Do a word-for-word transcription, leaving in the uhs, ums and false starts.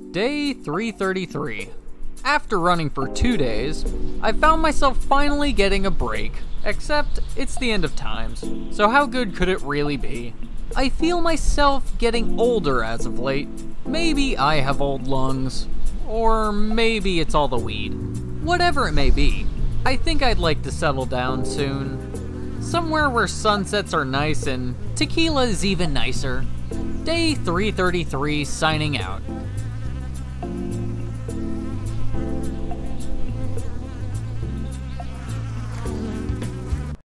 Day three thirty-three. After running for two days, I found myself finally getting a break, except it's the end of times, so how good could it really be? I feel myself getting older as of late. Maybe I have old lungs, or maybe it's all the weed. Whatever it may be, I think I'd like to settle down soon. Somewhere where sunsets are nice and tequila is even nicer. Day three thirty-three signing out.